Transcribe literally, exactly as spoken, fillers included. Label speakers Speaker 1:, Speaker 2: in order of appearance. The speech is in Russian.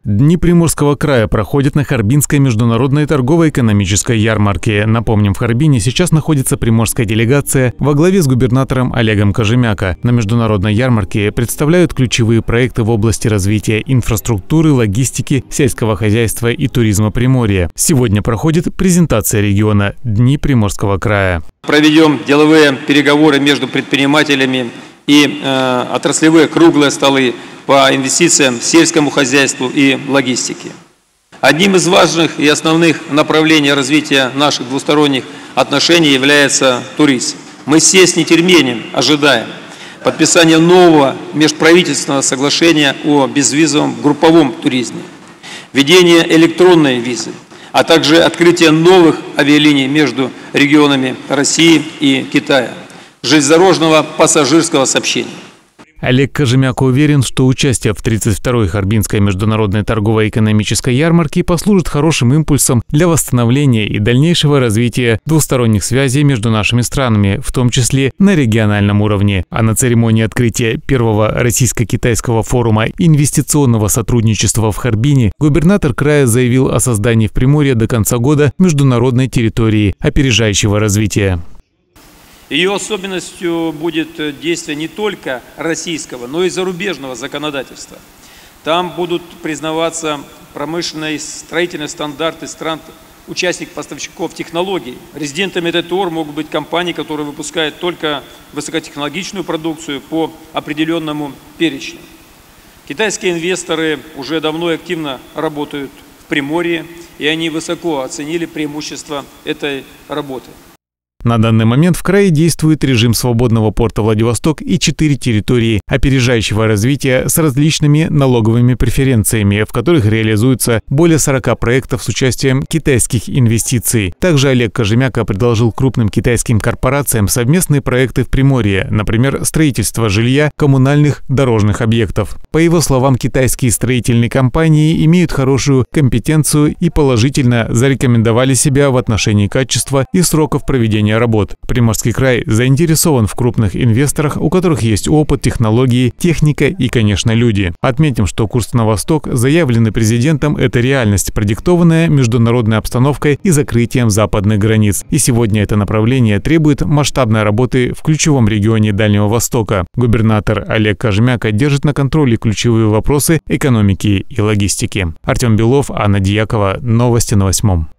Speaker 1: Дни Приморского края проходят на Харбинской международной торгово-экономической ярмарке. Напомним, в Харбине сейчас находится приморская делегация во главе с губернатором Олегом Кожемяко. На международной ярмарке представляют ключевые проекты в области развития инфраструктуры, логистики, сельского хозяйства и туризма Приморья. Сегодня проходит презентация региона «Дни Приморского края».
Speaker 2: Проведем деловые переговоры между предпринимателями и э, отраслевые круглые столы по инвестициям, сельскому хозяйству и логистике. Одним из важных и основных направлений развития наших двусторонних отношений является туризм. Мы все с нетерпением ожидаем подписания нового межправительственного соглашения о безвизовом групповом туризме, введения электронной визы, а также открытия новых авиалиний между регионами России и Китая, железнодорожного пассажирского сообщения.
Speaker 1: Олег Кожемяко уверен, что участие в тридцать второй Харбинской международной торгово-экономической ярмарке послужит хорошим импульсом для восстановления и дальнейшего развития двусторонних связей между нашими странами, в том числе на региональном уровне. А на церемонии открытия первого российско-китайского форума инвестиционного сотрудничества в Харбине губернатор края заявил о создании в Приморье до конца года международной территории опережающего развития.
Speaker 2: Ее особенностью будет действие не только российского, но и зарубежного законодательства. Там будут признаваться промышленные и строительные стандарты стран, участников поставщиков технологий. Резидентами ТТОР могут быть компании, которые выпускают только высокотехнологичную продукцию по определенному перечню. Китайские инвесторы уже давно и активно работают в Приморье, и они высоко оценили преимущества этой работы.
Speaker 1: На данный момент в крае действует режим свободного порта Владивосток и четыре территории опережающего развития с различными налоговыми преференциями, в которых реализуется более сорока проектов с участием китайских инвестиций. Также Олег Кожемяко предложил крупным китайским корпорациям совместные проекты в Приморье, например, строительство жилья, коммунальных, дорожных объектов. По его словам, китайские строительные компании имеют хорошую компетенцию и положительно зарекомендовали себя в отношении качества и сроков проведения работ. Приморский край заинтересован в крупных инвесторах, у которых есть опыт, технологии, техника и, конечно, люди. Отметим, что курс на восток, заявленный президентом, это реальность, продиктованная международной обстановкой и закрытием западных границ. И сегодня это направление требует масштабной работы в ключевом регионе Дальнего Востока. Губернатор Олег Кожемяко держит на контроле ключевые вопросы экономики и логистики. Артем Белов, Анна Дьякова. Новости на восьмом.